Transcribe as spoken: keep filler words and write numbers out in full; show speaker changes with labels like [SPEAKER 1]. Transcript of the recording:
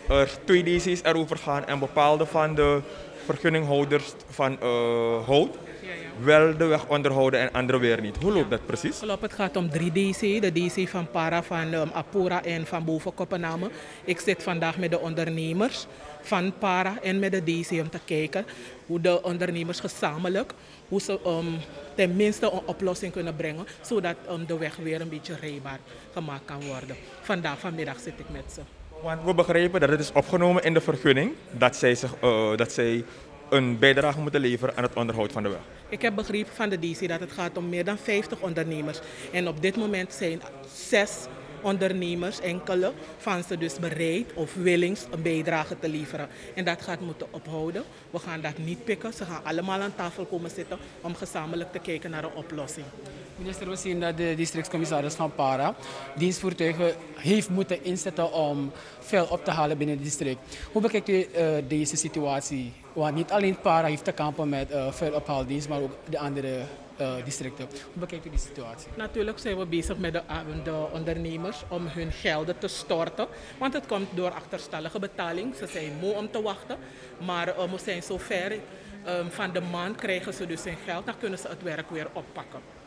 [SPEAKER 1] er twee D C's erover gaan en bepaalde van de vergunninghouders van uh, hout
[SPEAKER 2] Ja, ja.
[SPEAKER 1] wel de weg onderhouden en andere weer niet. Hoe loopt dat precies?
[SPEAKER 2] Klopt, het gaat om drie D C. De D C van Para, van um, Apura en van boven Koppename. Ik zit vandaag met de ondernemers van Para en met de D C om te kijken hoe de ondernemers gezamenlijk, hoe ze um, tenminste een oplossing kunnen brengen, zodat um, de weg weer een beetje rijbaar gemaakt kan worden. Vandaag, vanmiddag zit ik met ze.
[SPEAKER 1] Want we begrijpen dat het is opgenomen in de vergunning dat zij, zich, uh, dat zij een bijdrage moeten leveren aan het onderhoud van de weg.
[SPEAKER 2] Ik heb begrepen van de D C dat het gaat om meer dan vijftig ondernemers. En op dit moment zijn zes ondernemers, enkele van ze dus bereid of willens een bijdrage te leveren. En dat gaat moeten ophouden. We gaan dat niet pikken. Ze gaan allemaal aan tafel komen zitten om gezamenlijk te kijken naar een oplossing.
[SPEAKER 3] Minister, we zien dat de districtscommissaris van Para dienstvoertuigen heeft moeten inzetten om vuil op te halen binnen het district. Hoe bekijkt u uh, deze situatie? Want niet alleen Para heeft te kampen met uh, vuilophaaldienst, maar ook de andere uh, districten. Hoe bekijkt u die situatie?
[SPEAKER 2] Natuurlijk zijn we bezig met de, de ondernemers om hun gelden te storten. Want het komt door achterstallige betaling. Ze zijn moe om te wachten. Maar uh, we zijn zover. Um, van de maand krijgen ze dus hun geld. Dan kunnen ze het werk weer oppakken.